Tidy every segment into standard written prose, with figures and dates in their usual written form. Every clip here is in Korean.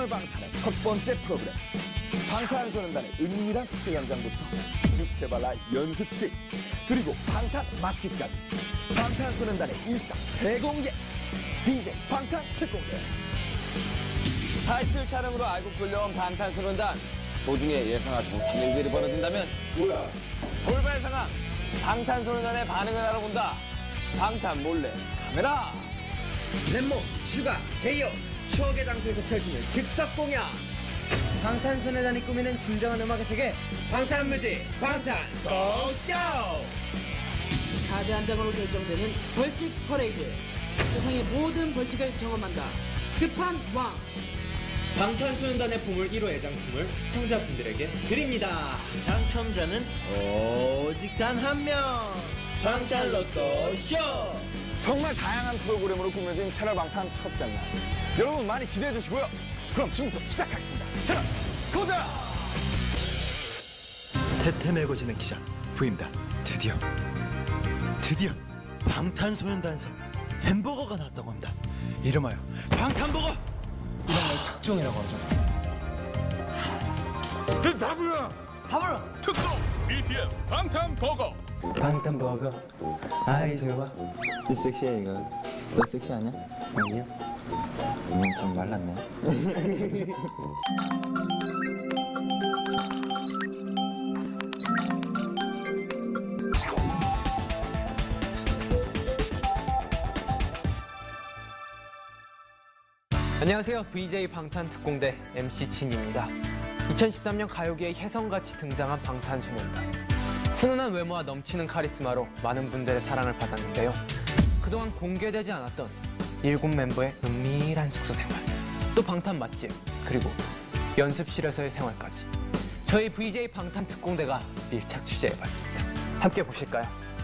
방탄의 첫 번째 프로그램 방탄소년단의 은밀한 숙소 현장부터 유쾌발라 연습실 그리고 방탄 맛집까지 방탄소년단의 일상 대공개 DJ 방탄 특공대. 타이틀 촬영으로 알고 끌려온 방탄소년단 도중에 예상하지 못한 일들이 벌어진다면 돌발 상황 방탄소년단의 반응을 하러 온다. 방탄 몰래 카메라. 랩모, 슈가, 제이홉 추억의 장소에서 펼치는 즉석 공연. 방탄소년단이 꾸미는 진정한 음악의 세계 방탄뮤직 방탄 고쇼. 카드 한 장으로 결정되는 벌칙 퍼레이드. 세상의 모든 벌칙을 경험한다. 급한 왕. 방탄소년단의 보물 1호 애장품을 시청자분들에게 드립니다. 당첨자는 오직 단 한 명. 방탄로또 쇼. 정말 다양한 프로그램으로 꾸며진 채널 방탄 첫 장면. 여러분 많이 기대해 주시고요. 그럼 지금부터 시작하겠습니다. 채널 고정! 태태 매거진의 기자 부입니다. 드디어 방탄소년단에서 햄버거가 나왔다고 합니다. 이름하여 방탄버거. 이런 걸 특종이라고 하죠. 밥으로 특종 BTS 방탄버거. 방탄버거 아이 좋아. 이 섹시해 이거. 너 섹시 아니야? 아니요. 좀 말랐네. 안녕하세요. VJ 방탄특공대 MC 진입니다. 2013년 가요계에 혜성같이 등장한 방탄소년단. 훈훈한 외모와 넘치는 카리스마로 많은 분들의 사랑을 받았는데요. 그동안 공개되지 않았던 7 멤버의 은밀한 숙소 생활, 또 방탄 맛집, 그리고 연습실에서의 생활까지 저희 VJ 방탄특공대가 밀착 취재해봤습니다. 함께 보실까요?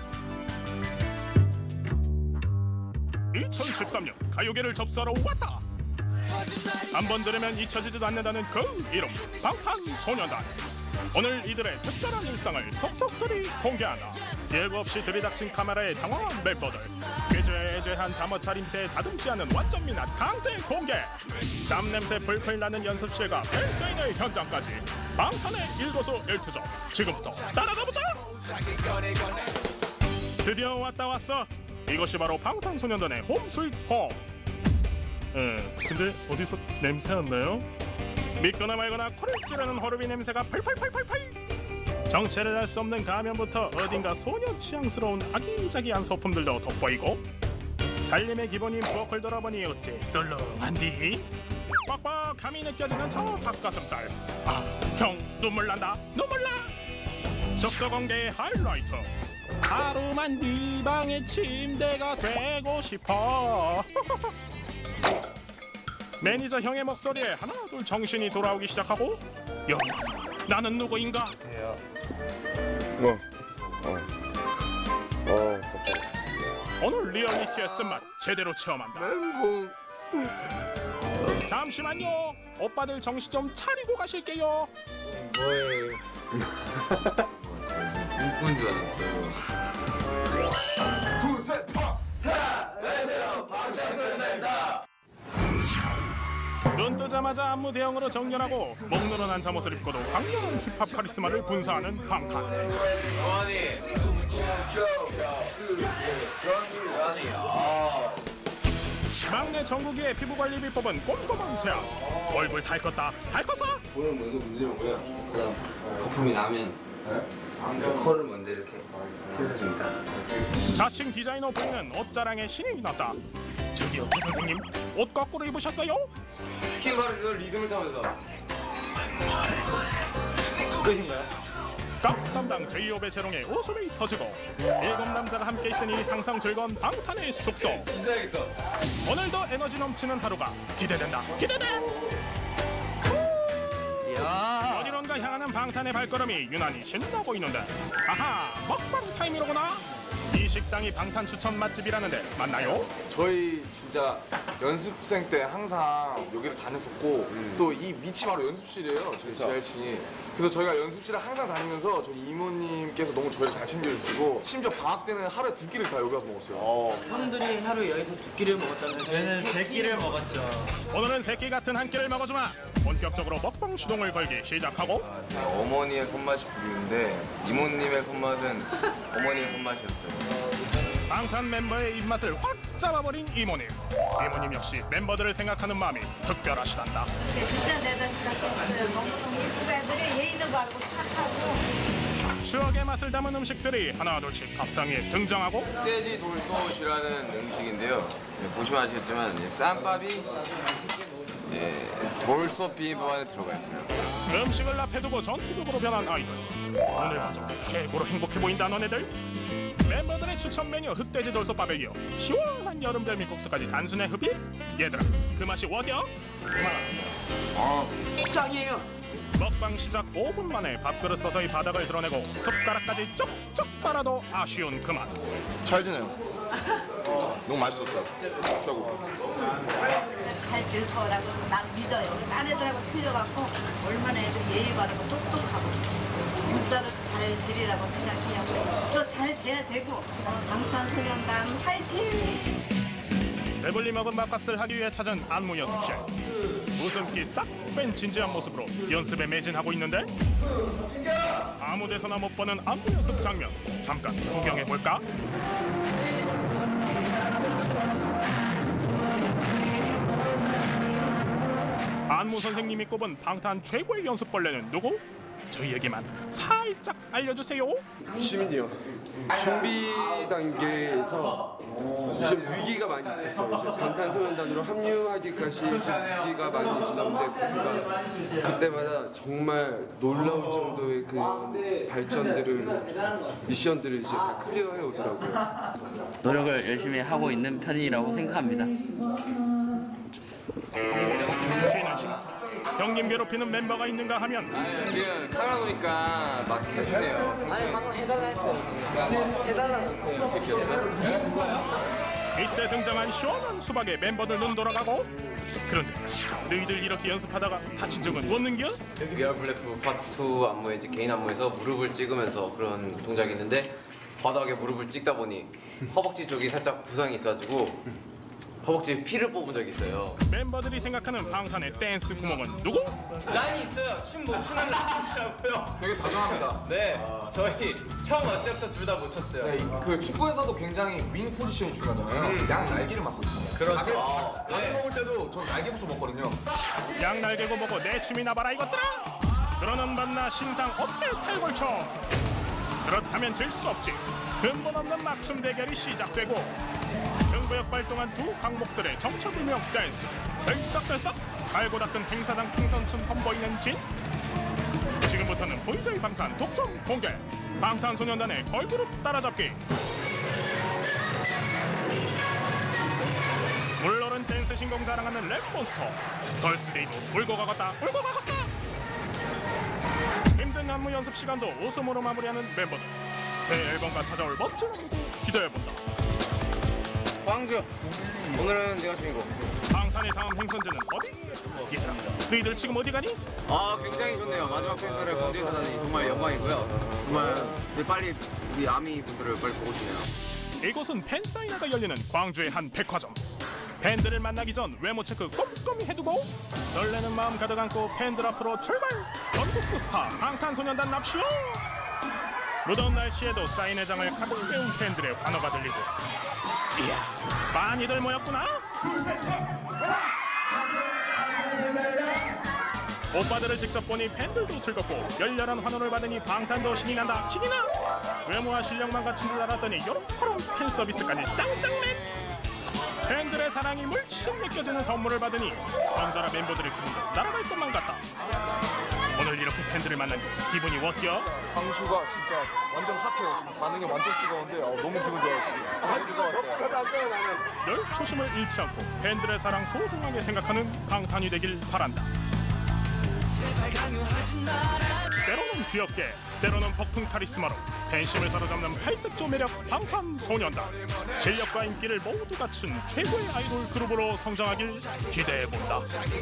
2013년 가요계를 접수하러 왔다. 한 번 들으면 잊혀지지도 않는다는 그 이름 방탄소년단. 오늘 이들의 특별한 일상을 속속들이 공개한다. 예고 없이 들이닥친 카메라에 당황한 멤버들, 꾀죄죄한 잠옷 차림새에 다듬지 않은 완전 미나 강제 공개. 땀 냄새 풀풀 나는 연습실과 팬사인회 현장까지 방탄의 일거수 일투족. 지금부터 따라가보자. 드디어 왔어. 이것이 바로 방탄소년단의 홈 스윗 홈. 근데 어디서 냄새 안 나요? 믿거나 말거나 코를 찌르는 호르비 냄새가 펄펄펄펄펄. 정체를 알 수 없는 가면부터 어딘가 소년 취향스러운 아기자기한 소품들도 돋보이고, 살림의 기본인 보컬 돌아보니 어째 썰렁한디? 뻑뻑함이 느껴지는 저 닭가슴살. 형 눈물 난다. 눈물 나. 숙소 공개의 하이라이트. 하루만 네 방의 침대가 되고 싶어. 매니저 형의 목소리에 하나둘 정신이 돌아오기 시작하고, 여 나는 누구인가? 오늘 리얼리티의 쓴맛 제대로 체험한다. 잠시만요. 오빠들 정신 좀 차리고 가실게요. 뭐해? 꿈꾼 줄 알았어요. 둘, 셋, 팍! 자, 안녕하세요. 방탄소년단입니다. 눈 뜨자마자 안무 대형으로 정렬하고 목 늘어난 잠옷을 입고도 강렬한 힙합 카리스마를 분사하는 방탄. 막내 정국이의 피부관리 비법은 꼼꼼한 세안. 얼굴 닳겄다. 닳았어? 볼을 먼저 문지르고요. 그다음 거품이 나면 코를 먼저 이렇게 씻어줍니다. 자칭 디자이너 부인은 옷자랑에 신이 났다. 저기요, 태 선생님, 옷 거꾸로 입으셨어요? 스킨 바르면서 리듬을 타면서. 끝인가요? 각 담당 제이홉의 재롱에 웃음이 터지고 7 남자가 함께 있으니 항상 즐거운 방탄의 숙소. 인사하겠어. 오늘도 에너지 넘치는 하루가 기대된다. 기대돼! 어디론가 향하는 방탄의 발걸음이 유난히 신나고 있는데, 아하, 먹방 타임이로구나. 이 식당이 방탄 추천 맛집이라는데 맞나요? 저희 진짜 연습생 때 항상 여기를 다녔었고 또 이 밑이 바로 연습실이에요. 저희 지하일층이. 그래서 저희가 연습실을 항상 다니면서 저희 이모님께서 너무 저희를 잘 챙겨주시고 심지어 방학 때는 하루에 2끼를 다 여기 와서 먹었어요. 형들이 하루 여기서 2끼를 먹었다면 저희는 3끼를 먹었죠. 오늘은 새끼 같은 한 끼를 먹어주마. 본격적으로 먹방 시동을 걸기 시작하고 어머니의 손맛이 부리는데 이모님의 손맛은 어머니의 손맛이었어요. 방탄 멤버의 입맛을 확 잡아버린 이모님. 이모님 역시 멤버들을 생각하는 마음이 특별하시단다. 진짜 내가 시작했어요. 너무너무 예쁜 애들이 예의도 바르고 착하고. 추억의 맛을 담은 음식들이 하나둘씩 밥상 위에 등장하고 흑돼지 돌솥이라는 음식인데요. 보시면 아시겠지만 쌈밥이 돌솥 비빔밥 안에 들어가 있어요. 음식을 앞에 두고 전투적으로 변한 아이들. 오늘 먼저 최고로 행복해 보인다 너네들. 멤버들의 추천 메뉴 흑돼지 돌솥밥에 이어 시원한 여름 별미국수까지 단순해 흡입? 얘들아 그 맛이 어디야? 짱이에요. 먹방 시작 5분 만에 밥그릇 서서히 바닥을 드러내고 숟가락까지 쪽쪽 빨아도 아쉬운 그 맛. 잘 지내요. 너무 맛있었어요. 최고. 잘 될 거라고 난 믿어요. 딴 애들하고 틀려갖고 얼마나 애들 예의 바르고 똑똑하고 진짜로 잘 되리라고 생각해요. 또 잘 돼야 되고 방탄소년단 화이팅! 배불리 먹은 밥값을 하기 위해 찾은 안무 연습실. 웃음기 싹 뺀 진지한 모습으로 연습에 매진하고 있는데 아무 데서나 못 보는 안무 연습 장면 잠깐 구경해볼까? 안무 선생님이 꼽은 방탄 최고의 연습벌레는 누구? 저희에게만 살짝 알려주세요. 시민이요. 준비 단계에서 좀 위기가 많이 있었어요. 이제 방탄소년단으로 합류하기까지 위기가 많이 있었는데 그때마다 정말 놀라울 정도의 그 발전들을 미션들을 이제 다 클리어해 오더라고요. 노력을 열심히 하고 있는 편이라고 생각합니다. 형님 괴롭히는 멤버가 있는가 하면 지금 카메라 보니까 막 해주네요. 아니 방금 해달라고 이때 등장한 시원한 수박에 멤버들 눈 돌아가고 그런데 너희들 이렇게 연습하다가 다친 적은 없는겨? 위아래 블랙 파트 2 안무에 이제 개인 안무에서 무릎을 찍으면서 그런 동작이 있는데 바닥에 무릎을 찍다 보니 허벅지 쪽이 살짝 부상이 있어가지고 허벅지에 피를 뽑은 적이 있어요. 멤버들이 생각하는 방탄의 댄스 구멍은 누구? 라인이 있어요. 춤 못 추는 라인이라고요. 되게 다정합니다. 네, 저희 처음 왔을 때부터 둘 다 못 췄어요. 네, 그 축구에서도 굉장히 윙 포지션이 중요하잖아요. 양 날개를 맡고 있습니다. 그렇죠. 닭을 먹을 때도 저 날개부터 먹거든요. 양 날개고 뭐고 내 춤이나 봐라 이것들아. 그러는 만나 신상 어때 탈골초. 그렇다면 질 수 없지. 근본 없는 맞춤 대결이 시작되고 승부역 발동한 두 강목들의 정체불명 댄스. 들썩들썩 갈고 닦은 행사장 풍선춤 선보이는 진. 지금부터는 VJ 방탄 독점 공개. 방탄소년단의 걸그룹 따라잡기. 물놀은 댄스 신공 자랑하는 랩몬스터. 걸스데이도 울고 가겠다 울고 가겠어. 힘든 안무 연습 시간도 웃음으로 마무리하는 멤버들. 새 앨범과 찾아올 멋진 안무도 기대해본다. 광주 오늘은 내가 주인공. 방탄의 다음 행선지는 어디? 얘들아 너희들 지금 어디 가니? 굉장히 좋네요. 마지막 팬서를 광주에서 하다니 정말 영광이고요. 정말 빨리 우리 아미 분들을 빨리 보고 싶네요. 이곳은 팬사인회가 열리는 광주의 한 백화점. 팬들을 만나기 전 외모 체크 꼼꼼히 해두고 설레는 마음 가득 안고 팬들 앞으로 출발! 전국구 스타 방탄소년단 납시오! 무더운 날씨에도 사인회장을 가득 메운 팬들의 환호가 들리고 이야 많이들 모였구나! 오빠들을 직접 보니 팬들도 즐겁고 열렬한 환호를 받으니 방탄도 신이 난다 신이 나! 외모와 실력만 갖춘 줄 알았더니 요렇게런 팬 서비스까지 짱짱맨! 팬들의 사랑이 물씬 느껴지는 선물을 받으니 덩달아 멤버들의 기분도 날아갈 것만 같다. 오늘 이렇게 팬들을 만나니 기분이 어때요? 광주가 진짜 완전 핫해요. 지금 반응이 완전 뜨거운데 너무 기분 좋아요 지금. 늘 초심을 잃지 않고 팬들의 사랑 소중하게 생각하는 방탄이 되길 바란다. 때로는 귀엽게, 때로는 폭풍 카리스마로 팬심을 사로잡는 팔색조 매력 방탄소년단. 실력과 인기를 모두 갖춘 최고의 아이돌 그룹으로 성장하길 기대해본다.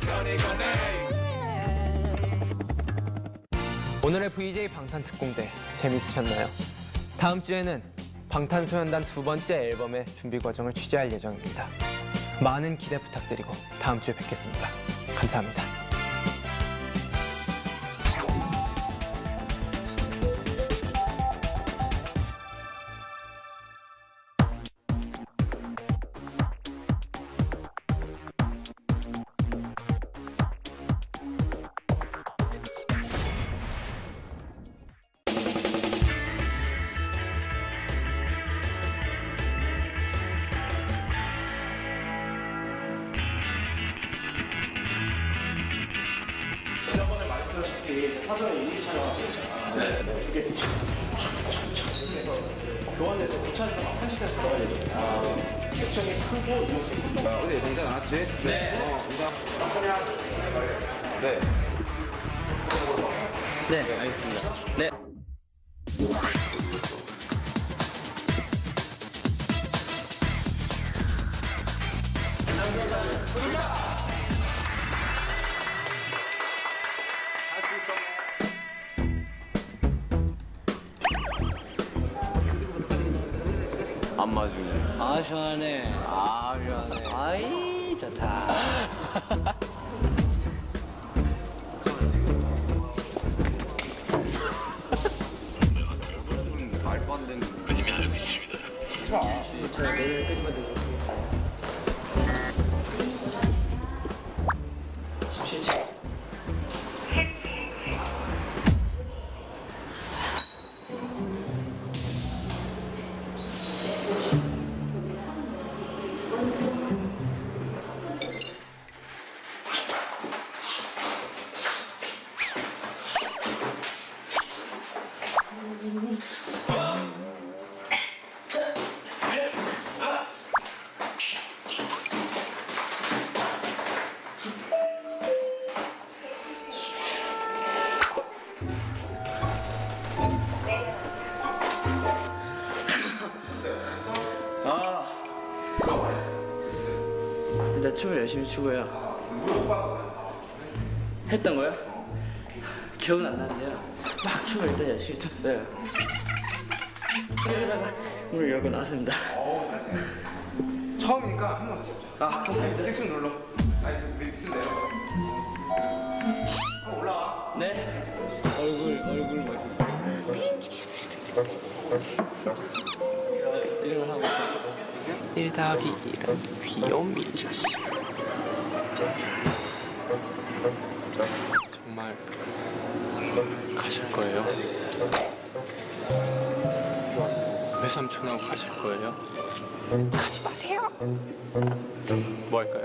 오늘의 VJ 방탄특공대 재밌으셨나요? 다음 주에는 방탄소년단 두 번째 앨범의 준비 과정을 취재할 예정입니다. 많은 기대 부탁드리고 다음 주에 뵙겠습니다. 감사합니다. 사전에 이미지 촬영하고 있잖아. 네. 그게 그래서 교환해서 도착해서 막 편집해서 넣어야 되잖아. 액션이 크고 이렇게 어디 동작 나왔지? 네. 네. 네, 알겠습니다. 네. 안 맞으네. 아, 시원하네. 아, 미안해. 아이, 좋다. 말도 안 되는. 이미 알고 있습니다. 제가 내일까지만 되고. 17층. 일단 춤을 열심히 추고요. 했던 거요? 기억은 안 나는데요. 막 춤을 일단 열심히 췄어요. 그러다가 문을 열고 나왔습니다. 처음이니까 한 번 다시 해보자. 아, 감사합니다. 1층 눌러. 아니, 밑으로 내려가. 한번 올라와. 네. 얼굴 멋있어. 이런 걸 하고 있어요. 1 더하기 1은 귀여운 민수씨. 정말 가실 거예요? 외삼촌하고 가실 거예요? 가지 마세요. 뭐 할까요?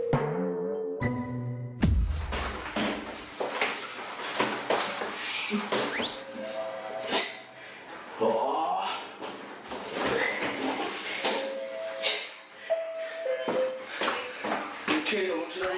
뒤에서 멈추다니.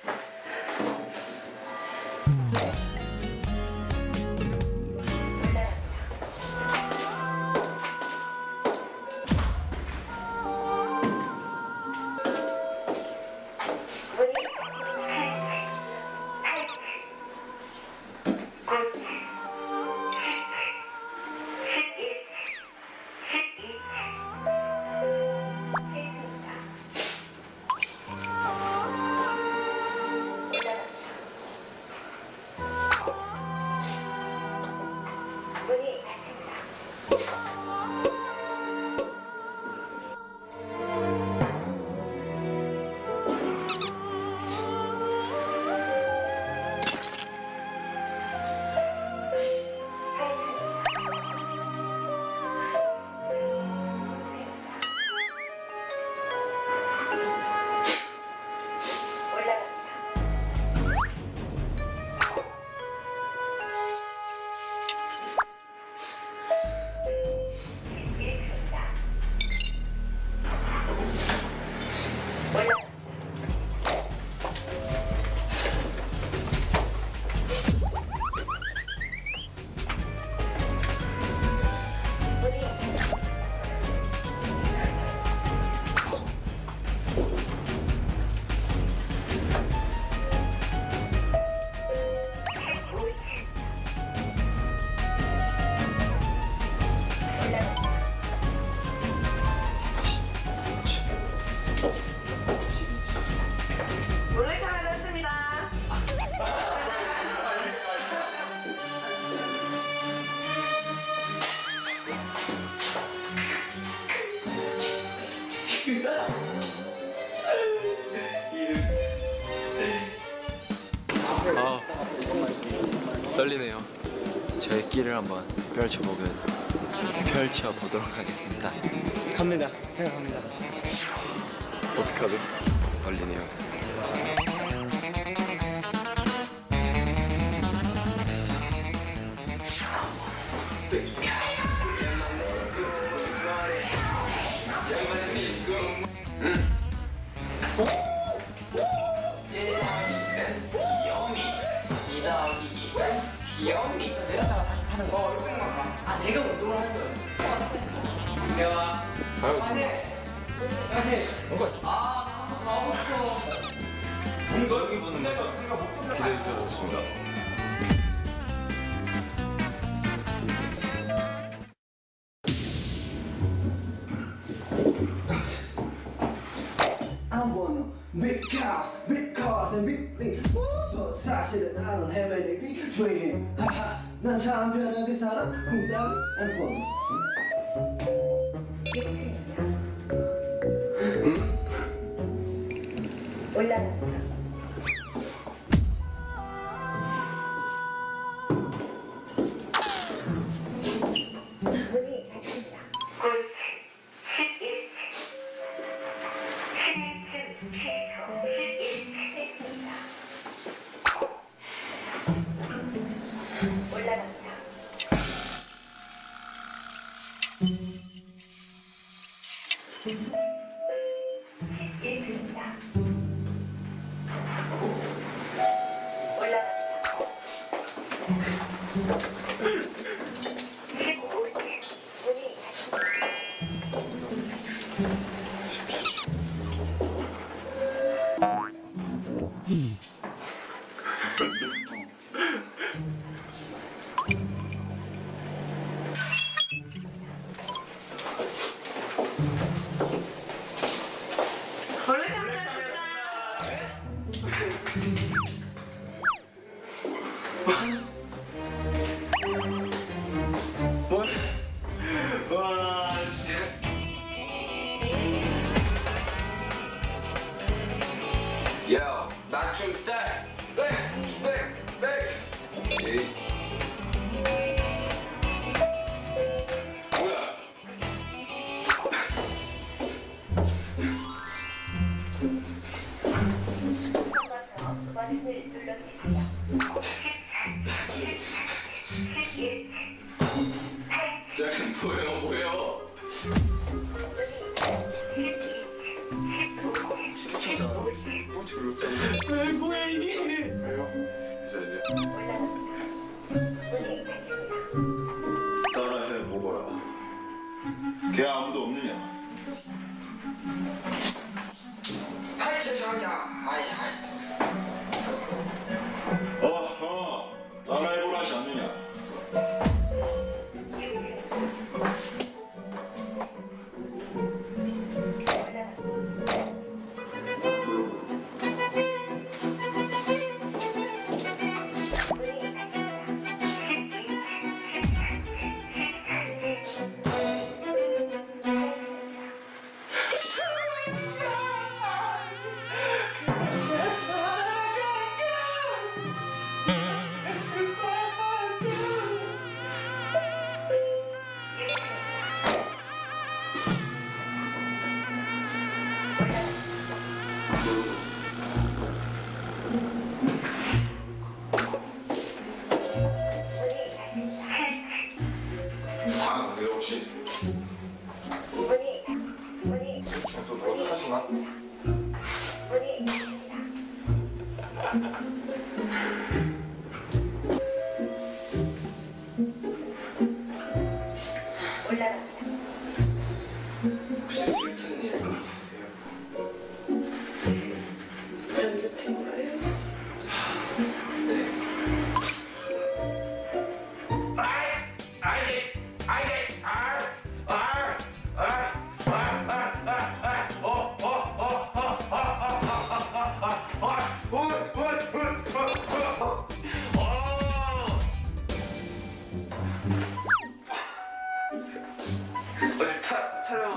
아, 떨리네요. 저의 끼를 한번 펼쳐보도록 하겠습니다. 갑니다. 제가 갑니다. 어떡하죠? 떨리네요. 여기 보는 거 기대해 주셔서 좋습니다. I wanna big cows, big cars, and big things. 사실은 I don't have any big dream. 난 참 편하게 살아. 공담 and fun. 올라간다. 문이 닫힙니다. 곧 11층, 11층 취소, 11층입니다. 올라갑니다. Yo, 맞춤 스타일. 에이. 뭐야? 버튼을 눌러주세요. 11, 뭐예요? 뭐야 이게? 따라해 보거라. 걔 아무도 없느냐? 아이 죄송합니다. 아이. 어허, 따라해보라 하지 않느냐? 나가세요 혹시? 좀 그렇다시나? 혹시 슬픈 일 있으세요? 남자친구랑 헤어졌어. 네. 촬영.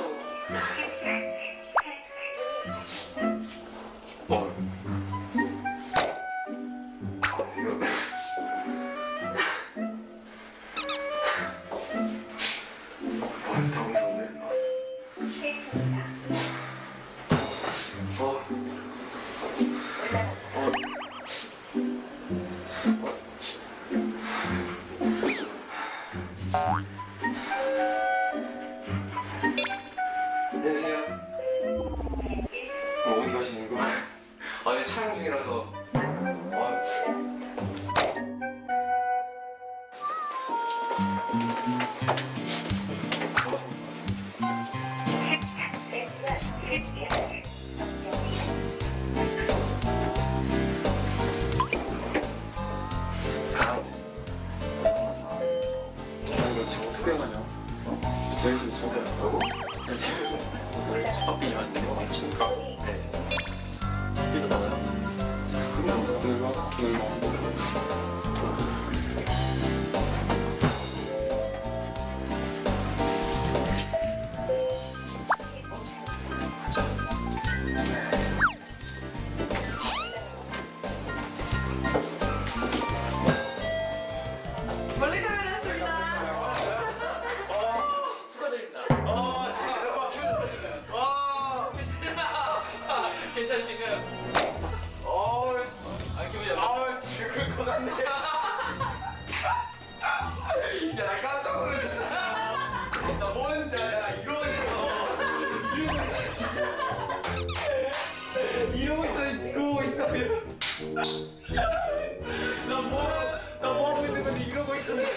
안녕하세요. 어디 가시는 거예요? 아니 촬영 중이라서. 넷이 진짜라고? 원래 스톱이 안 되고 맞추니까. 네. 스피드 나와요? 몰래카메라 했습니다. 축하드립니다. 괜찮으신가요? 죽을 것 같네. 야, 나 깜짝 놀랐어. 나 뭔지 알아. 이러고 있어, 들어오고 있어. 나 뭐 하고 있는 건데 이러고 있었는데.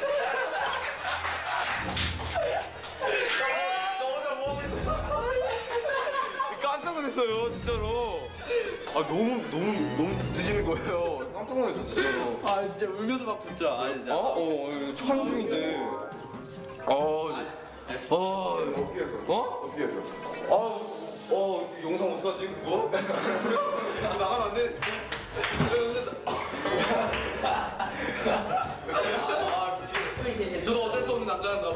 나 혼자 뭐 하고 있었어. 깜짝 놀랐어요, 진짜로. 아, 너무 붙으시는 거예요. 깜짝 놀랐어, 진짜로. 아 진짜 울면서 막 붙자. 아 진짜. 촬영 중인데. 어떻게 했어? 어떻게 했어? 영상 어떡하지, 그거? 나가면 안 돼. 미치겠다. 저도 어쩔 수 없는 남자였나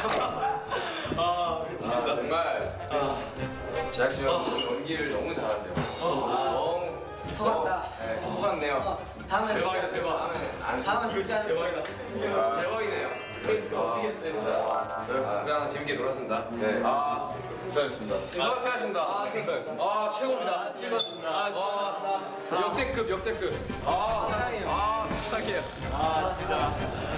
봐요. 미치겠다. 정말 제작진 연기를 너무 잘하세요. 너무 속았다. 네, 속았네요. 다음에 대박이다, 대박. 다음에 진짜 대박이다. 대박이네요. 어떻게 했어요? 그냥 재밌게 놀았습니다. 네. 수고하셨습니다. 수고하셨습니다. 최고입니다. 즐거웠습니다. 역대급. 사랑해요. 진짜.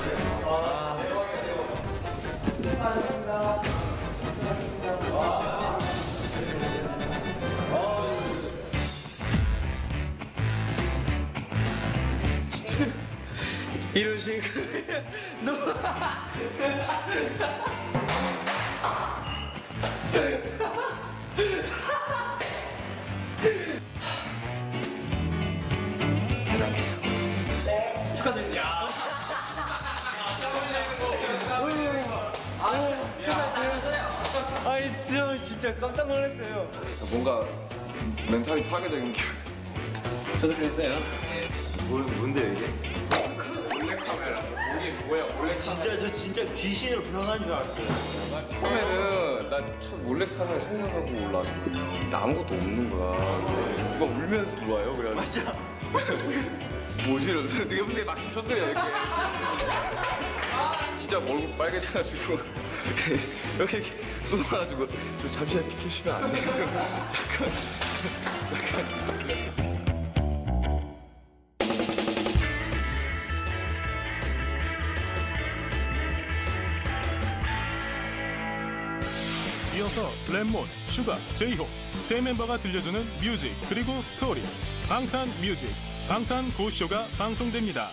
이런 식으로 너무 축하드립니다. 아니 진짜 깜짝 놀랐어요. 뭔가 멘탈이 파괴되는 기분. 저도 그랬어요. 뭔데 이게? 몰래 카메라. 이게 뭐야? 몰래 진짜 저 진짜 귀신으로 변한 줄 알았어요. 처음에는 난 몰래 카메라 생각하고 올라왔는데 근데 아무것도 없는 거야. 누가 울면서 들어와요. 그래. 맞아. 뭐지? 이러면서 내가 무슨 막 쳤어요 이렇게. 진짜 얼굴 빨개져가지고 이렇게 쏟아가지고 저 잠시만 비켜주시면 안 돼요? 약간. 이어서 랩몬, 슈가, 제이홉 세 멤버가 들려주는 뮤직 그리고 스토리 방탄 뮤직, 방탄 고쇼가 방송됩니다.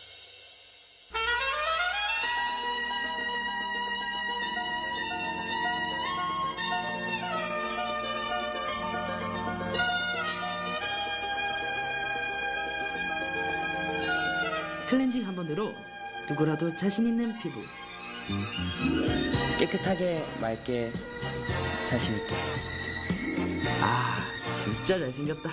클렌징 한 번으로 누구라도 자신 있는 피부. 깨끗하게 맑게 자신 있게. 아, 진짜 잘생겼다.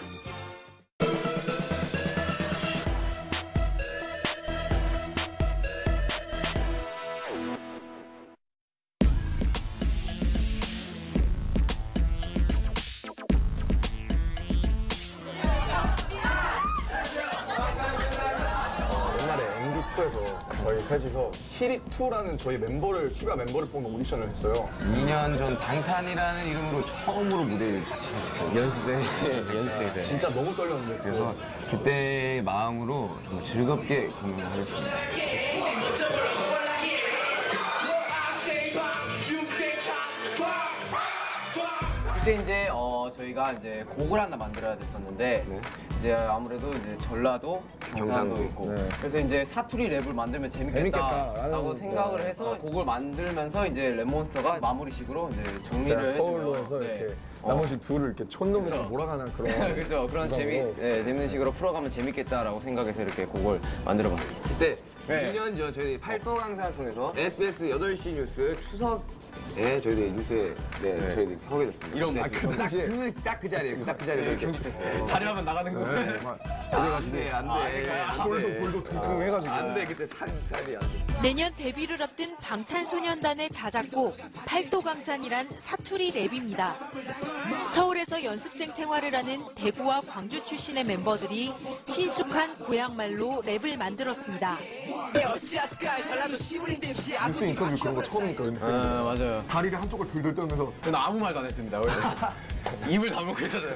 옛날에 MD2에서 저희 셋이서 히릿2라는 저희 멤버를, 추가 멤버를 뽑는 오디션을 했어요. 2년 전 방탄이라는 이름으로 처음으로 무대를 같이 섰어요. 연습생 때. 진짜 너무 떨렸는데. 그래서 그때의 마음으로 정말 즐겁게 공연을 하겠습니다. 그때 이제 저희가 이제 곡을 하나 만들어야 됐었는데 이제 아무래도 이제 전라도, 경상도 있고 그래서 이제 사투리 랩을 만들면 재밌겠다라고 생각을 해서 곡을 만들면서 이제 랩몬스터가 마무리식으로 이제 정리를 해주면 서울로 해서 이렇게 나머지 둘을 이렇게 촌놈으로 몰아가는 그런 그죠. 그런 재밌는 식으로 풀어가면 재밌겠다라고 생각해서 이렇게 곡을 만들어봤어요. 그때 네. 2년 전 저희 팔도강사를 통해서 SBS 8시 뉴스 추석에 저희들이 뉴스에 저희들이 서게 됐습니다. 이런 거. 딱 그 자리에 경직됐어요. 자료하면 나가는 거. 그래가지고 안 돼. 볼도 퉁퉁해가지고. 안 돼. 그때 살이 안 돼. 내년 데뷔를 앞둔 방탄소년단의 자작곡 팔도강산이란 사투리 랩입니다. 서울에서 연습생 생활을 하는 대구와 광주 출신의 멤버들이 친숙한 고향말로 랩을 만들었습니다. 뉴스 인터뷰 그런 거 처음이니까 연습생. 맞아요. 다리를 한쪽을 돌돌 떨면서. 저는 아무 말도 안 했습니다. 원래. 입을 다물고 있었어요.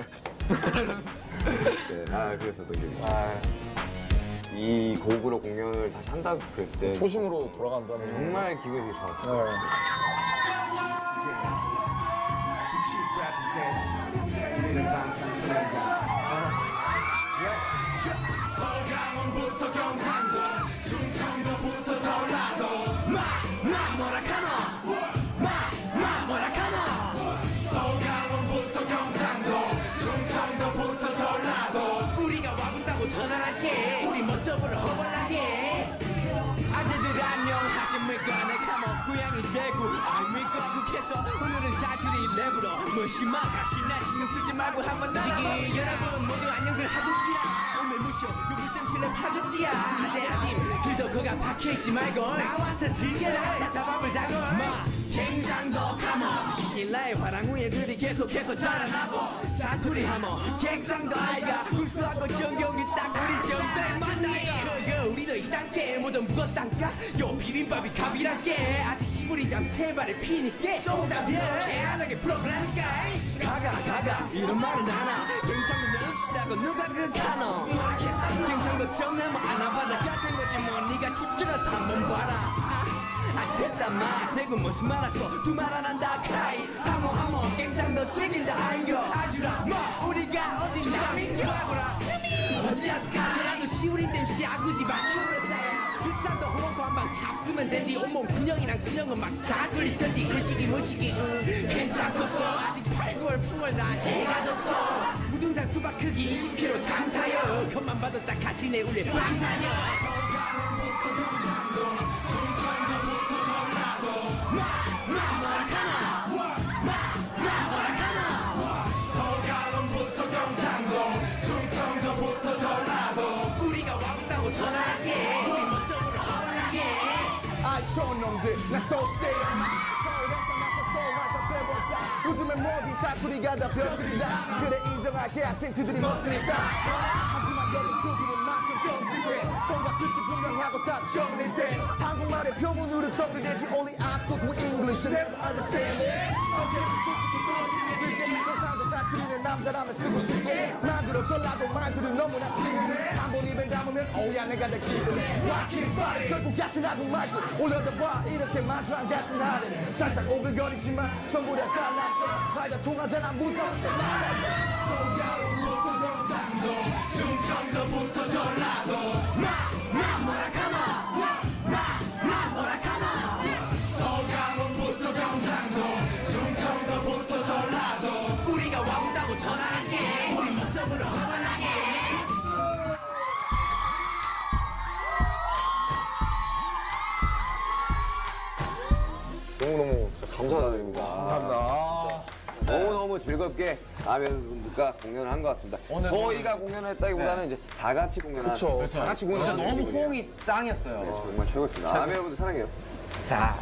그랬었던 기억이 있어요. 이 곡으로 공연을 다시 한다고 그랬을 때 초심으로 돌아간다는 정말 기분이 되게 좋았어요. 서강원부터 경상도, 충청도부터 전라도, 뭐라카노, 뭐라카노. 서강원부터 경상도, 충청도부터 전라도. 우리가 와본다고 전화할게. 우리 멋져보러 허벌나게. 아재들 안녕하십니까. 내 감옥 고향이 대구. 아닙니까 국해서 오늘은 사투리 랩으로 무심하가 신나 신경 쓰지 말고 한번 나가봅시다. 여러분 모두 안녕들 하셨지라. 오늘 무쇼 요물땜치는 파급디야. 아직 들도 거가 박혀있지 말고 나와서 즐겨라. 다 잡아볼 자고 갱상도 감옥 신라의 화랑우예들이 계속해서 자라나고 사투리 하모 갱상도 아이가 구수하고 정경이 딱 우리 정도에 만나요. 우리도 이 땅께 뭐좀 묵었단가. 요 비빔밥이 갑이랄게. 아직 시부리잠 세 발에 피니까 정답이야. 개안하게 풀어보라니까. 가가 이런 말은 안하. 갱상도 늑시다고 누가 그가노. 갱상도 정나무 아나바다 같은 거지 뭐. 니가 집중해서 한번 봐라. 됐다 마 대구 무슨 말 왔어. 두 말 안 한다 카이. 하모 갱상도 찍린다 아인거. 아주라 뭐 우리가 어디 시감인가. 저라도 시우린 댐시 아구지 막혀버렸어요. 흑산도 호흡 한방 잡수면 된디. 온몸 근형이랑 근형은 막 다 돌리던디. 거시기 괜찮겠어. 아직 8, 9월 풍월 다 해가졌어. 무등산 수박 크기 20kg 장사요. 겉만 봐도 딱 가시네 울레 빵사녀. 서강원부터 경상도, 충청도부터 전라도. 뭐라카나. 서강원부터 경상도, 충청도부터 전라도. 우리가 와본다고 전화할게. 우리 멋져보러 허벌나게. 좋은 놈들 나 쏘세. 요즘엔 뭐지 사투리가 다 벼슬이다. 그래 인정할게 악센트들이 멋스니까. 하지만 너는 조기는 만큼 정직해. 손과 끝이 분명하고 딱 정리돼. 한국말의 표본으로 정리되지. Only I spoke with English and never understand it. 솔직히 소심해질게. 경상도 사투리는 남자라면 쓰고 싶게. 나그로 전라도 말들은 너무나 심해. 한번 입에 담으면 오야 내가 다 기분해. Rockin' body 결국 같은 한국말도 올려다봐. 이렇게 마주한 같은 하늘. 살짝 오글거리지만 전부 다 잘났죠. 말다 통하잖아 무서울 때 말야. 서강원부터 경상도, 충청도부터 전라도. 뭐라카나. 서강원부터 경상도, 충청도부터 전라도. 우리가 와본다고 전화할게. 우리 멋져보러 허벌나게. 너무너무 진짜 감사드립니다. 감사합니다. 너무너무 즐겁게 라면분들과 공연을 한 것 같습니다. 저희가 공연을 했다기보다는 이제 다 같이 공연을 그쵸. 다 같이 공연을 너무 호응이 짱이었어요. 정말 최고였습니다. 라면 여러분들 사랑해요. 자.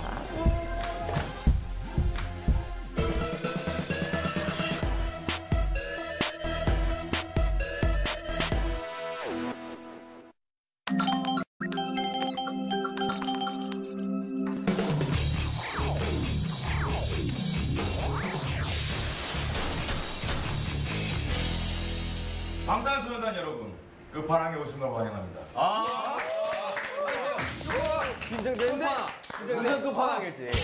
방탄소년단 여러분, 끝판왕에 오신 걸 환영합니다. 긴장되는데? 무슨 끝판왕일지.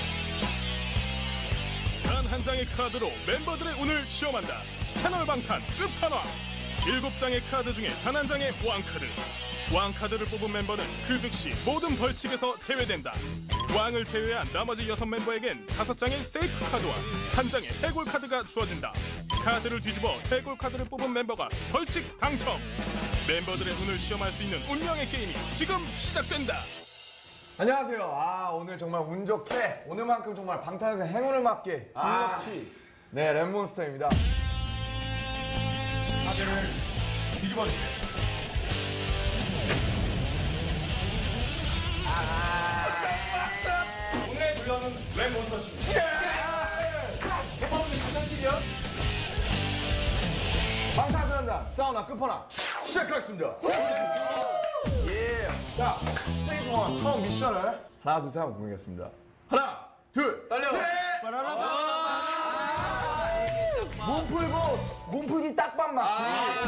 단 한 장의 카드로 멤버들의 운을 시험한다. 채널 방탄 끝판왕. 7장의 카드 중에 단 한 장의 왕카드. 왕카드를 뽑은 멤버는 그 즉시 모든 벌칙에서 제외된다. 왕을 제외한 나머지 6멤버에겐 5장의 세이프 카드와 1장의 해골 카드가 주어진다. 카드를 뒤집어 해골 카드를 뽑은 멤버가 벌칙 당첨. 멤버들의 운을 시험할 수 있는 운명의 게임이 지금 시작된다. 안녕하세요. 오늘 정말 운 좋게 오늘만큼 정말 방탄소년단 행운을 맞게 힘없이 네 랩몬스터입니다. 카드를 뒤집어주세요. 오늘의 주연은 랩몬스터입니다. 첫 번째 가상실이요. 방탄소년단 사우나 끝판왕 시작하겠습니다. 예. 자, 페이즈 1 처음 미션을 하나, 둘, 셋 한번 보겠습니다. 하나, 둘, 떨려. 셋! 몸풀기 딱밤 맞기.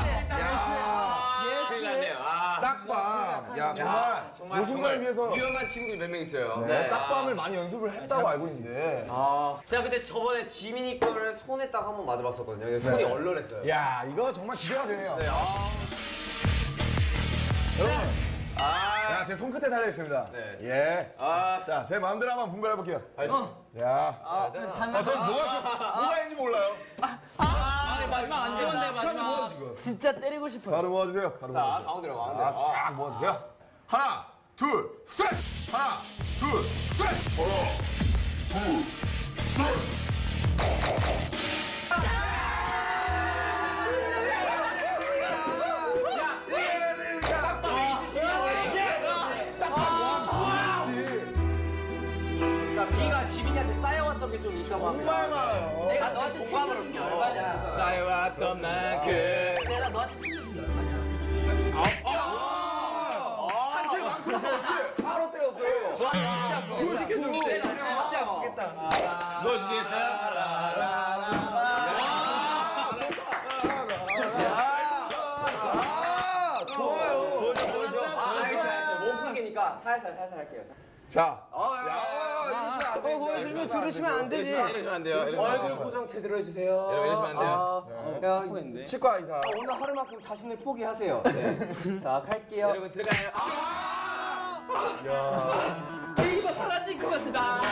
큰일 났네요. 딱밤. 야, 정말 요즘을 위해서 위험한 친구들이 몇 명 있어요. 네, 딱밤을 많이 연습을 했다고 알고 있는데. 제가 그때 저번에 지민이 거를 손에 딱 한번 맞아봤었거든요. 손이 얼얼했어요. 야, 이거 정말 기대가 되네요. 네, 여러분. 야, 제 손끝에 달려있습니다. 네. 예. 자, 제 마음대로 한번 분별해볼게요. 야. 전 뭐가 있는지 몰라요. 마지막 안 좋은데, 카드 모아 지금. 진짜 때리고 싶어요. 카드 모아주세요. 카드 모아주세요. 가운데로. 쫙 모아주세요. 하나, 둘, 셋! 하나, 둘, 셋! 하나, 둘, 셋! 비가 지민이한테 쌓여왔던 게 좀 있다고 합니다. 정말 많아요. 내가 너한테 공감을 없게 얼마냐. 쌓여왔던 만큼. 내가 너한테 챙겨준 게 얼마냐. 한채 망설임 없이 바로 떼었어요. 진짜 보여주겠는데? 진짜 아프겠다. 좋아요. 알겠어요. 몸풀기니까 살살 할게요. 자. 이러시면 들으시면 안 되지. 이러시면 안 돼요. 얼굴 포장 제대로 해주세요. 이러시면 안 돼요. 야, 치과 의사. 오늘 하루만큼 자신을 포기하세요. 네. 자, 갈게요. 여러분 들어가요. 야. 이거 사라질 것 같다.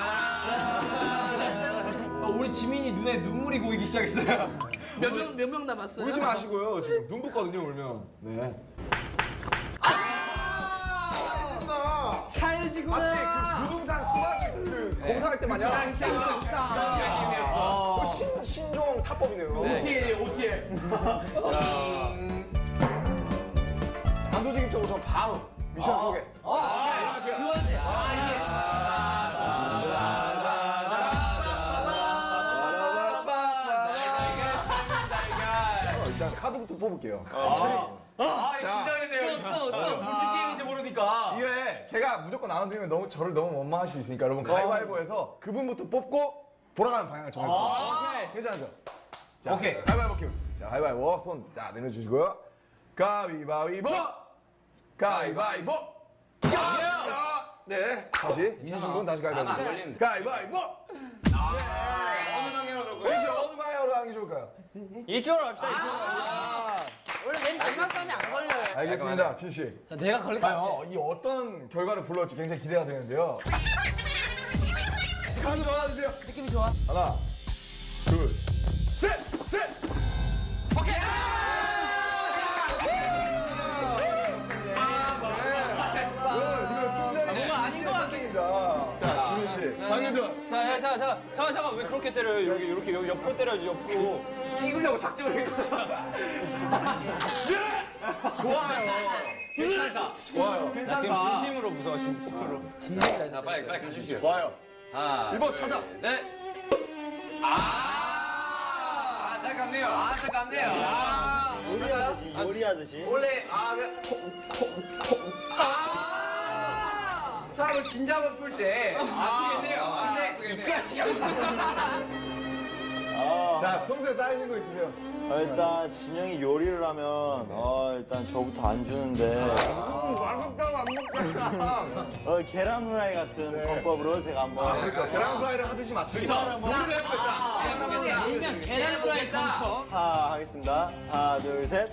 우리 지민이 눈에 눈물이 보이기 시작했어요. 몇 명 남았어요? 울지 마시고요. 지금 눈 붓거든요, 울면. 네. 찰지구나. 마치 그 부동산 수학 공사할 때 마냥. 신종 타법이네요. OTL이에요, OTL. 단도직입적으로 저 바로 미션 소개. 두 번째. 일단 카드부터 뽑을게요. 긴장되네요. 무슨 게임인지 모르니까. 이게 제가 무조건 나눠드리면 저를 너무 원망할 수 있으니까 여러분 가위바위보해서 그분부터 뽑고 돌아가는 방향을 정해주세요. 괜찮죠? 자, 오케이. 가위바위보 큐. 자, 가위바위보 손 내려주시고요. 가위바위보! 가위바위보! 네, 다시 이기신 분 다시 가위바위보. 가위바위보! 어느 방향으로 갈 거예요? 혹시 어느 방향으로 가는 게 좋을까요? 이쪽으로 갑시다. 이쪽으로. 원래 맨 마지막 싸움이 안 걸려요. 알겠습니다, 진 씨. 내가 걸릴 것 같아. 이 어떤 결과를 불러올지 굉장히 기대가 되는데요. 카드 받아주세요. 느낌이 좋아. 하나, 둘, 셋! 오케이! 이거 아닌 것 같습니다. 자, 지민 씨, 방윤전. 잠깐 왜 그렇게 때려요? 이렇게 옆으로 때려야지 옆으로. 찍으려고 작정을 해줬어. 좋아요. 괜찮다. 좋아요. 나 지금 진심으로 무서워, 진심으로. 진심이다. 자, 빨리 가주십시오. 좋아요. 하나, 1번 찾아. 셋. 안타깝네요. 안타깝네요. 요리하듯이. 원래 사람은 긴장을 풀 때 아프겠네요. 자, 평소에 쌓이신 거 있으세요? 일단 진영이 요리를 하면 일단 저부터 안 주는데 맛없다고 안 먹겠다. 계란 후라이 같은 건법으로 제가 한번 그렇죠. 계란 프라이를 하듯이 맞추기. 우리를 해보겠다. 일명 계란 후라이 컴퍼. 하겠습니다. 하나, 둘, 셋.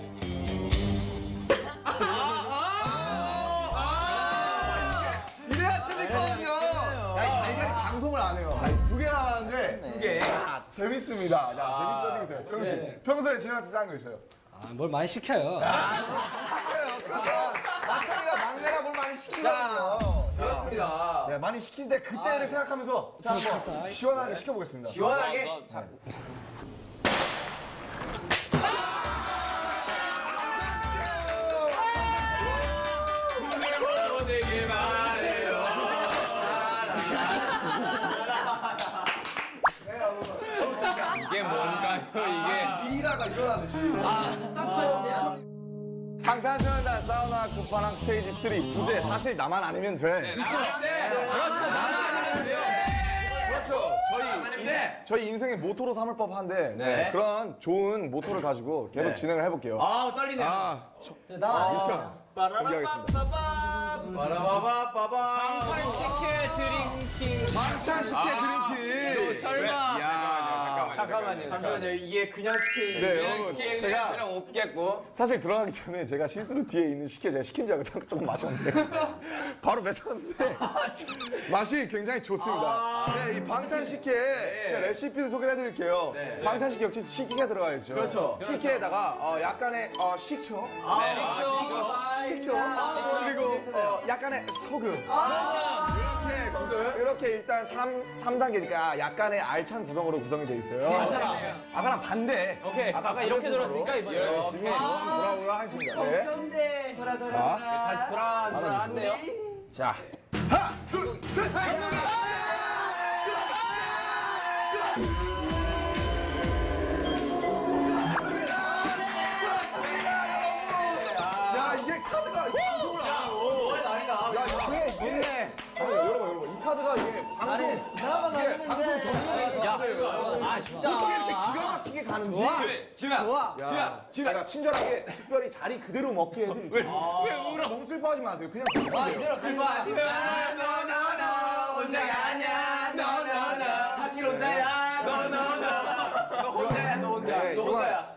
이래야 재밌거든요. 야, 이 달걀이 방송을 안 해요. 2개 나왔는데 2개. 재밌습니다. 자, 재밌어지세요. 정씨 평소에 진한테 쌓은 거 있어요? 뭘 많이 시켜요. 시켜요. 그렇죠. 마청이라 막내라 뭘 많이 시키거든요. 시켰습니다. 네, 많이 시킨데 그때를 생각하면서 자, 한번 시원하게 시켜보겠습니다. 시원하게. 자. 이게 뭔가요, 이게? 미라가 일어나듯이. 방탄소년단 사우나 끝판왕 스테이지 3 부제 사실 나만 아니면 돼. 그렇죠. 저희 인생의 모토로 삼을 법한데 네. 그런 좋은 모토를 가지고 계속 진행을 해볼게요. 아, 떨리네요. 미션 공개하겠습니다. 빠라바바바바. 방탄식혜 드링킹. 방탄식혜 드링킹. 설마. 잠깐만요. 이게 그냥 식혜. 네, 여러분. 제가 없겠고. 사실 들어가기 전에 제가 실수로 뒤에 있는 식혜 제가 시킨 줄 알고 조금 마셨는데 바로 뱉었는데 맛이 굉장히 좋습니다. 네, 이 방탄식혜 제가 레시피를 소개를 해드릴게요. 방탄식혜 역시 식혜가 들어가 있죠. 그렇죠. 식혜에다가 약간의 식초. 식초. 그리고 약간의 소금. 이렇게 일단 3단계니까 약간의 알찬 구성으로 구성이 돼 있어요. 아까랑 반대. 오케이. 아까 이렇게 들었으니까 이번 지금 뭐라 하십니다. 네. 다시 불안한데요. 자, 하나, 둘, 셋. 야, 이게 카드가 방송을 안 하고. 야, 이게 여러분, 이 카드가 이게 방송 나만 아니면 방송 경영에서 아, 진짜. 어떻게 이렇게 기가 막히게 가는지. 제가 친절하게 특별히 자리 그대로 먹게 해드릴게요. 왜 울어? 너무 슬퍼하지 마세요. 그냥 드세요. 슬퍼하지 마. 너 혼자가 아니야. 너 사실 혼자야. 너 혼자야. 너 혼자. 네, 너 혼자야.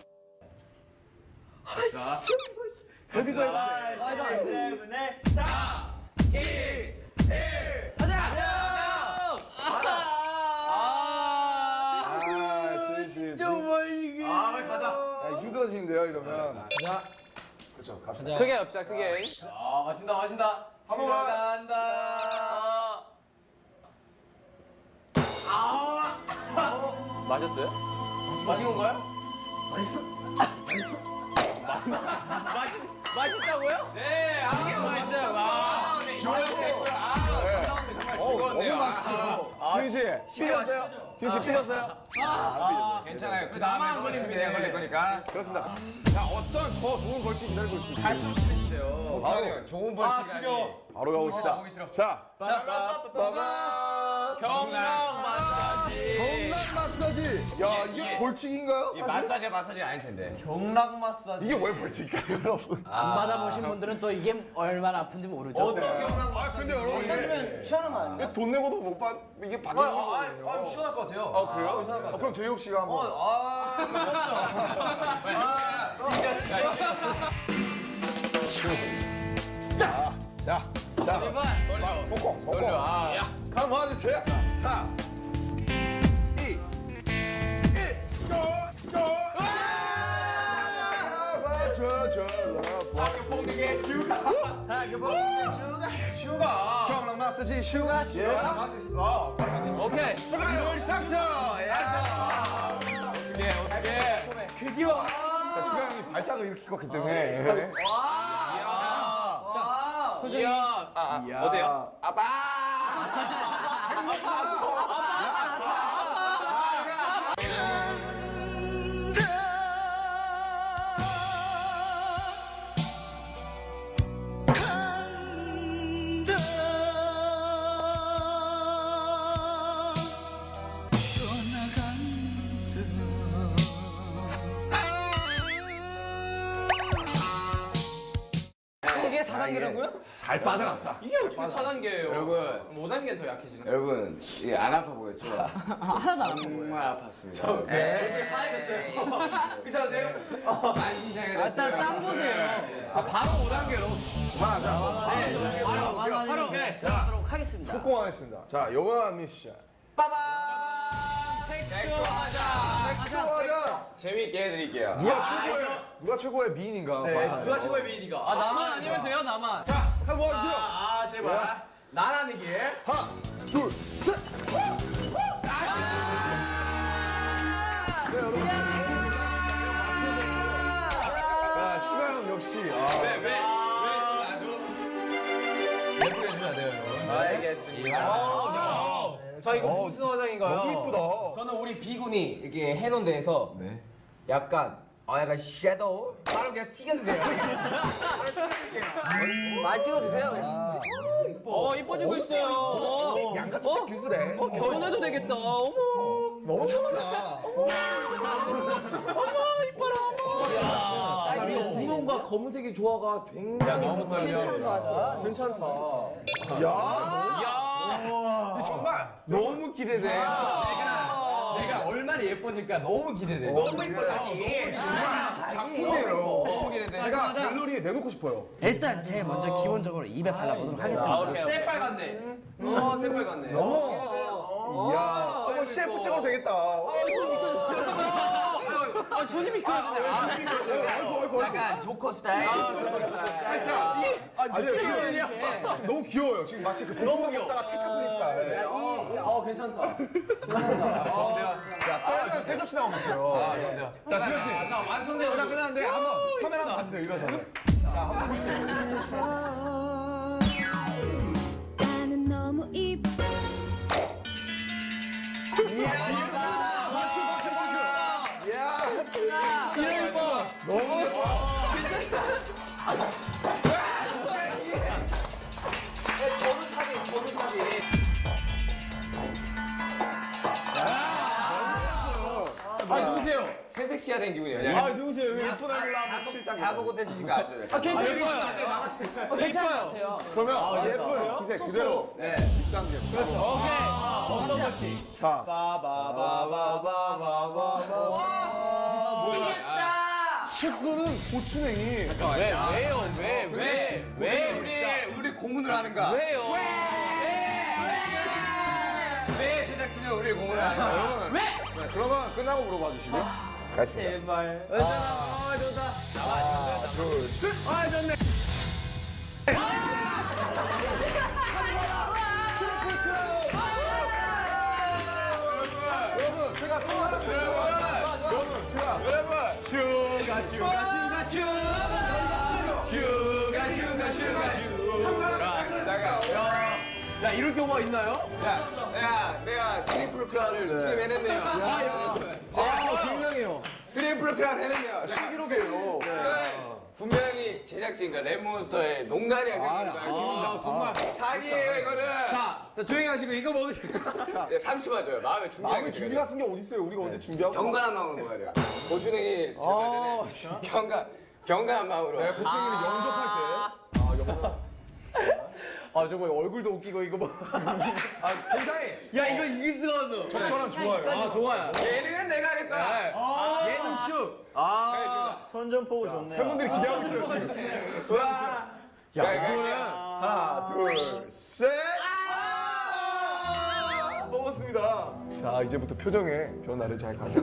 자, 데뷔도 해보세요. 4, 2, 1. 가자. 진씨. 이게. 빨리 가자. 힘들어지는데요, 이러면. 자, 그렇죠. 갑시다. 크게 합시다, 크게. 마신다. 한 번만. 간다. 마셨어요? 마신 건가요? 맛있다고요? 네, 이게 맛있어요. 너무 맛있어요. 지은 씨, 삐졌어요? 지은 씨 삐졌어요? 괜찮아요. 그 다음에 또 준비되어 걸릴 거니까. 그렇습니다. 야, 어떤 더 좋은 벌칙 기다리고 있습니다. 갈수 있는데요. 바로 좋은 벌칙이 아니. 바로 가봅시다. 자, 경락 마사지. 경락 마사지. 야, 이게 벌칙인가요? 이 사실? 마사지 아닐 텐데. 경락 마사지. 이게 왜 벌칙일까요, 여러분? 안 받아보신 분들은 또 이게 얼마나 아픈지 모르죠. 어떤 경락 마사지? 근데 여러분 이게 시원한 거 아닌가? 돈 내고도 못 받, 이게 받는 거예요. 시원할 것 같아요. 아, 그래요? 그럼 제이홉 씨가 한번. 자, 소콩. 한 번 모아주세요. 4, 2, 1, 고! 학교 폭력의 슈가. 경락 마사지 슈가. 오케이. 슈가 상처. 어떻게. 드디어. 자, 슈가 형이 발작을 일으킬 것 같기 때문에. 표정이. 어때요? 이게 4단계라고요? 잘 빠져갔어. 이게 어떻게 4단계예요? 여러분. 5단계는 더 약해지는. 여러분, 이게 안 아파 보였죠? 하나도 안 정말 아팠습니다. 얼굴이 하얘졌어요. 괜찮으세요? 만신창이 됐어요. 땀 보세요. 자, 바로 5단계로. 그만하자. 바로. 오케이. 자, 하도록 하겠습니다. 속공하겠습니다. 자, 요거한 미션. 섹스하자. 재미있게 해드릴게요. 누가 최고의 미인인가? 누가 최고의 미인이가? 나만 아니면 돼요, 나만. 자, 한번 모아주세요. 제발. 나라는 길. 하나, 둘, 셋. 네, 여러분. 야, 슈가 형 역시. 왜또 나죠? 예쁘게 해주셔야 돼요, 여러분. 알겠습니다. 자, 이거 무슨 화장인가요? 너무 이쁘다. 저는 우리 비군이 이렇게 해놓은 데에서 약간 섀도우? 바로 그냥 튀겨주세요. 많이 찍어주세요. 이뻐지고 있어요. 양같이 기술해. 결혼해도 되겠다. 어머. 너무 참하다. 이뻐라. 이거 분홍과 검은색의 조화가 굉장히 괜찮다. 괜찮다. 야, 정말 너무 기대돼. 내가 얼마나 예뻐질까 너무 기대돼. 너무 이뻐 자기. 작품이에요. 너무 기대돼. 제가 갤러리에 내놓고 싶어요. 일단 제일 먼저 기본적으로 입에 발라보도록 하겠습니다. 새빨갛네. 새빨갛네. 이야, 셰프 찍어도 되겠다. 손이 미끄러지네. 약간 조커 스타일. 살짝. 아니요, 지금 너무 귀여워요. 지금 마치 그 너무 귀엽다가 케첩 스타일. 괜찮다. 야, 세 접시 나오셨어요. 자, 지현 씨. 자, 완성된 오자 끝났는데 한번 카메라 한번 봐주세요. 일어서. 자, 한번 보실게요. 나는 너무 이뻐. 이야, 예쁘다. 박수. 이야, 이뻐. 너무 예뻐. 저는 사진. 누구세요? 새색시야 된 기분이에요. 누구세요? 왜 예쁜 얼굴로 한번 다소 못해주신 거 아시죠? 괜찮아요. 괜찮아요. 그러면 예쁜 기세 그대로. 네. 그렇죠. 오케이. 어떤 거지? 자, 미치겠다. 채소는 고추냉이. 왜 우리 고문을 하는가? 왜요? 왜 제작진은 우리 고문을 하는가? 왜? 네, 그러면 끝나고 물어봐 주시고요. 가겠습니다. 제발. 좋다. 하나, 둘, 셋. 좋네. 여러분, 제가 손가락 여러분, 제가 야, 이럴 경우가 있나요? 내가 트리플 크라를 지금 해냈네요. 굉장해요. 트리플 크라를 해냈네요. 신기록이에요. 분명히 제작진과 랩몬스터의 농간이야. 정말 사기예요, 이거는. 자, 조용히 하시고 이거 먹으시고. 30만 줘요. 마음의 준비. 마음의 준비 같은 게 어디 있어요? 우리가 언제 준비하고? 경건한 마음으로 먹어야 돼요. 고추냉이 경건한 마음으로. 고추냉이를 영접할 때. 저거 얼굴도 웃기고 이거 뭐. 굉장히. 야, 이거 이길 수가 없어. 적절한 좋아요. 좋아요. 예능은 내가 하겠다. 예능 슛. 선전포고 좋네요. 팬분들이 기대하고 있어요, 지금. 와. 이거는 하나, 둘, 셋. 먹었습니다. 자, 이제부터 표정의 변화를 잘 가져.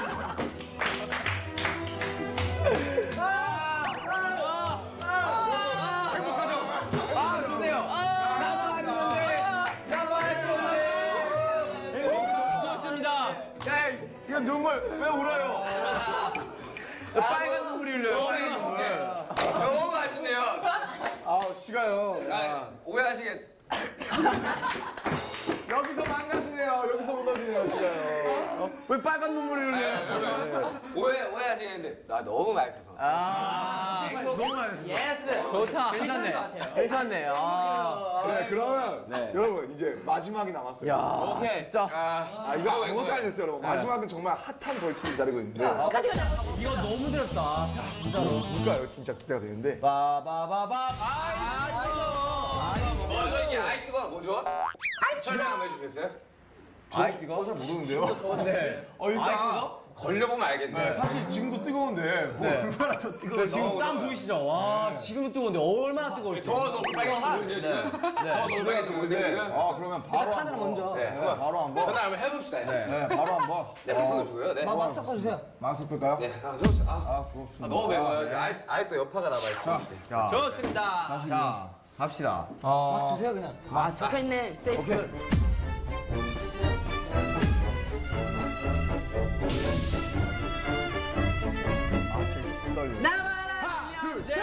이거 눈물 왜 울어요? 빨간 눈물이 흘려요. 빨간 눈물. 너무 맛있네요. 시가요. 오해하시겠. 여기서 망가지네요. 여기서 무너지네요, 시가요. 왜 빨간 눈물이 흘려요? 오해하시겠는데 나 너무 맛있어서. 너무 맛있어. 예스. 좋다. 괜찮네. 네, 그러면 여러분 이제 마지막이 남았어요. 오케이. 진짜. 이거 아무것도 아니었어요, 여러분. 마지막은 정말 핫한 벌칙이 기다리고 있는데. 이거 너무 드럽다. 진짜로. 뭘까요? 진짜 기대가 되는데. 이게 아이트가 뭐죠? 설명 한번 해주시겠어요? 아이티가? 저 잘 모르는데요. 더운데. 일단 걸려보면 알겠네. 사실 지금도 뜨거운데 뭐 얼마나 더 뜨거운지. 지금 땀 보이시죠? 와, 지금도 뜨거운데 얼마나 뜨거울지. 더워서 빨갛게 보이죠, 지금? 더워서 빨갛게 보이죠, 지금? 그러면 바로 카드를 먼저. 바로 한번. 전화 한번 해봅시다. 네, 바로 한번. 네, 막 섞어주고요. 네. 막 섞어주세요. 막 섞을까요? 네, 좋습니다. 좋습니다. 너무 매워요. 아직도 여파가 남아있어. 좋습니다. 자, 갑시다. 막 주세요 그냥. 아 적혀있네. 세이프. 오케이. 아 지금 떨려. 나와라. 둘, 셋.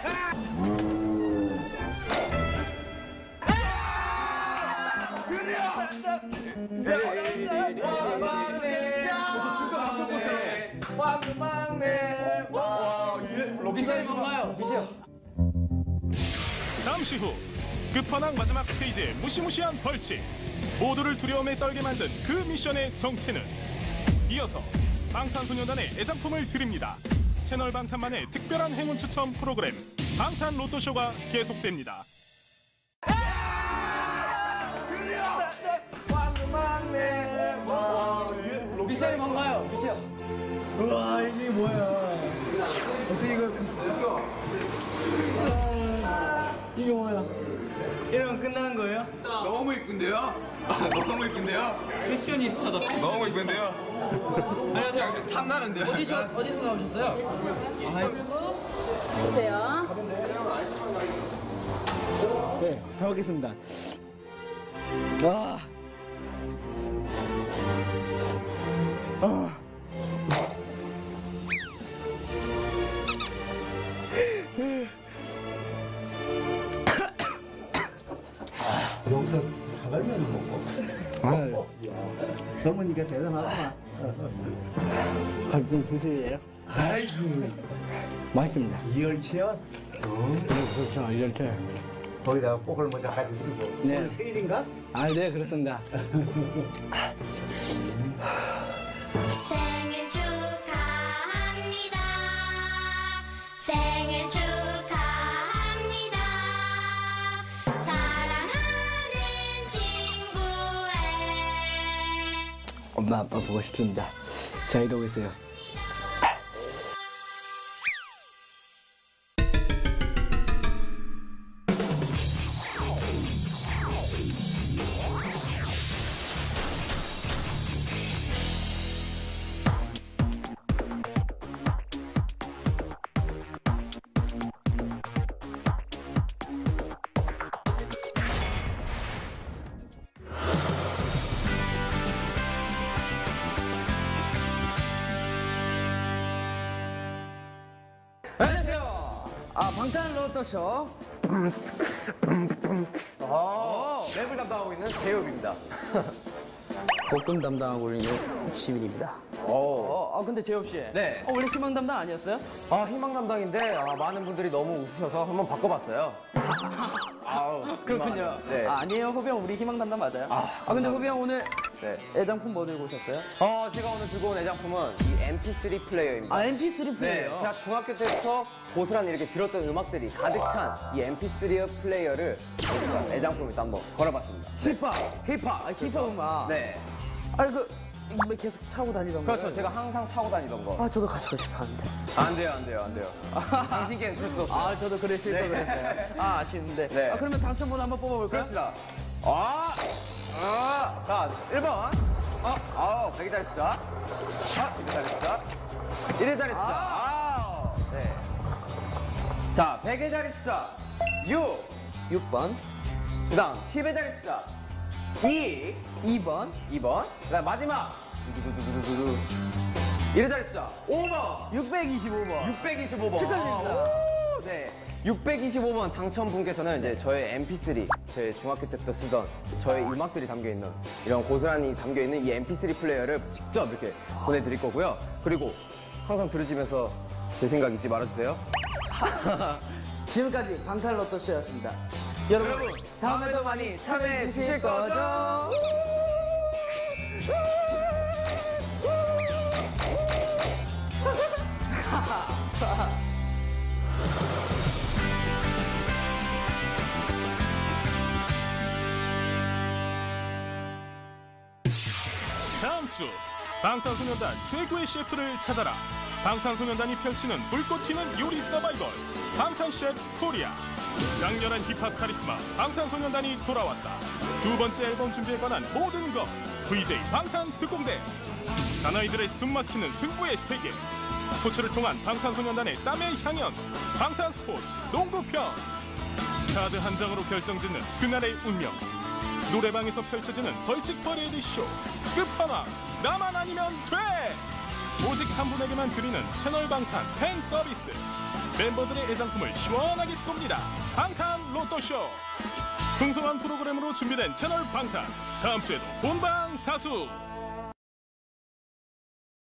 미셸 뭔가요? 미셸. 잠시 후 끝판왕 마지막 스테이지의 무시무시한 벌칙, 모두를 두려움에 떨게 만든 그 미션의 정체는? 이어서 방탄소년단의 애장품을 드립니다. 채널 방탄만의 특별한 행운 추첨 프로그램 방탄 로또쇼가 계속됩니다. 미셸이 뭔가요? 미셸. 우와 이게 뭐야? 어떻게 이거? 이게 뭐야? 이러면 끝나는 거예요? 너무 이쁜데요? 너무 이쁜데요? 패셔니스타다. 너무 이쁜데요? 안녕하세요. 탐나는데요? 어디서 나오셨어요? 보세요. 네, 잘 먹겠습니다. 아. 여기서 사발면을 먹고? 젊으니까 대단하구나. 좀 드세요. 아이고. 맛있습니다. 이열치요? 그렇죠, 이렇게. 거기다가 꼭을 먼저 가지 쓰고. 네. 오늘 생일인가? 아, 네, 그렇습니다. 생일 축하합니다. 생일 축하합니다. 사랑하는 친구의 엄마, 아빠 보고 싶습니다. 자, 이러고 있어요. 안녕하세요. 방탄 로또쇼. 랩을 담당하고 있는 제이홉입니다. 볶음 담당하고 있는 지민입니다. 근데 재엽 씨. 네. 원래 희망 담당 아니었어요? 희망 담당인데 많은 분들이 너무 웃으셔서 한번 바꿔봤어요. 그렇군요. 네. 아니에요, 호비 형. 우리 희망 담당 맞아요. 근데 호비 형 오늘 네. 애장품 뭐 들고 오셨어요? 제가 오늘 들고 온 애장품은 이 MP3 플레이어입니다. MP3 플레이어. 네, 제가 중학교 때부터 고스란히 이렇게 들었던 음악들이 가득 찬 이 MP3 플레이어를 애장품을 또 한번 걸어봤습니다. 힙합. 힙합 음악. 네. 이거 계속 차고 다니던 거. 그렇죠. 제가 항상 차고 다니던 거. 저도 가지고 싶었는데. 안 돼요. 당신께는 줄 수도 없어요. 저도 그랬을 거 그랬어요. 아쉬운데. 네. 그러면 당첨번호 한번 뽑아볼까요? 그렇습니다. 자, 1번. 100의 자리 숫자. 200의 자리 숫자. 1의 자리 숫자. 네. 자, 100의 자리 숫자. 6번. 그 다음, 10의 자리 숫자. 2번. 그 다음, 마지막. 1의 자리 숫자. 5번. 625번. 625번. 축하드립니다. 네. 625번 당첨분께서는 이제 저의 MP3, 저희 중학교 때부터 쓰던 저의 음악들이 담겨있는 이런 고스란히 담겨있는 이 MP3 플레이어를 직접 이렇게 보내드릴 거고요. 그리고 항상 들으시면서 제 생각 잊지 말아주세요. 지금까지 방탄 로또쇼였습니다. 여러분, 다음에도 많이 참여해 주실 거죠? 다음 주 방탄소년단 최고의 셰프를 찾아라. 방탄소년단이 펼치는 불꽃 튀는 요리 서바이벌 방탄셰프 코리아. 강렬한 힙합 카리스마 방탄소년단이 돌아왔다. 두 번째 앨범 준비에 관한 모든 것 VJ 방탄 특공대. 사나이들의 숨막히는 승부의 세계. 스포츠를 통한 방탄소년단의 땀의 향연 방탄스포츠 농구편. 카드 한 장으로 결정짓는 그날의 운명. 노래방에서 펼쳐지는 벌칙 퍼레이드 쇼. 끝판왕 나만 아니면 돼. 오직 한 분에게만 드리는 채널 방탄 팬 서비스. 멤버들의 애장품을 시원하게 쏩니다. 방탄 로또쇼. 풍성한 프로그램으로 준비된 채널 방탄. 다음 주에도 본방사수.